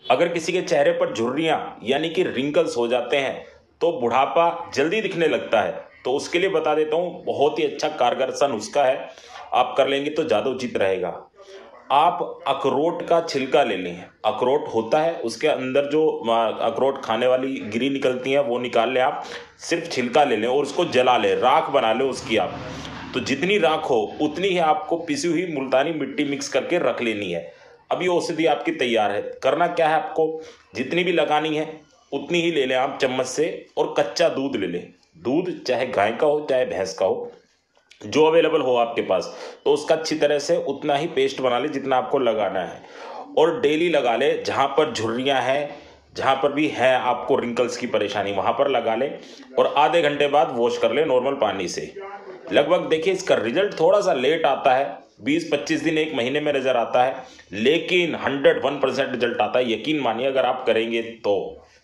अगर किसी के चेहरे पर झुर्रियां यानी कि रिंकल्स हो जाते हैं तो बुढ़ापा जल्दी दिखने लगता है, तो उसके लिए बता देता हूँ, बहुत ही अच्छा कारगर सा नुस्खा है, आप कर लेंगे तो ज़्यादा उचित रहेगा। आप अखरोट का छिलका ले लें, अखरोट होता है उसके अंदर जो अखरोट खाने वाली गिरी निकलती है वो निकाल लें आप, सिर्फ छिलका ले लें और उसको जला लें, राख बना लें उसकी आप। तो जितनी राख हो उतनी ही आपको पिसी हुई मुल्तानी मिट्टी मिक्स करके रख लेनी है। अब ये औषधि आपकी तैयार है। करना क्या है आपको, जितनी भी लगानी है उतनी ही ले लें आप चम्मच से, और कच्चा दूध ले लें। दूध चाहे गाय का हो चाहे भैंस का हो, जो अवेलेबल हो आपके पास, तो उसका अच्छी तरह से उतना ही पेस्ट बना ले जितना आपको लगाना है, और डेली लगा ले। जहाँ पर झुर्रियाँ हैं, जहाँ पर भी है आपको रिंकल्स की परेशानी, वहाँ पर लगा ले, और आधे घंटे बाद वॉश कर ले नॉर्मल पानी से। लगभग देखिए इसका रिजल्ट थोड़ा सा लेट आता है, 20-25 दिन 1 महीने में नज़र आता है, लेकिन 101% रिजल्ट आता है, यकीन मानिए अगर आप करेंगे तो।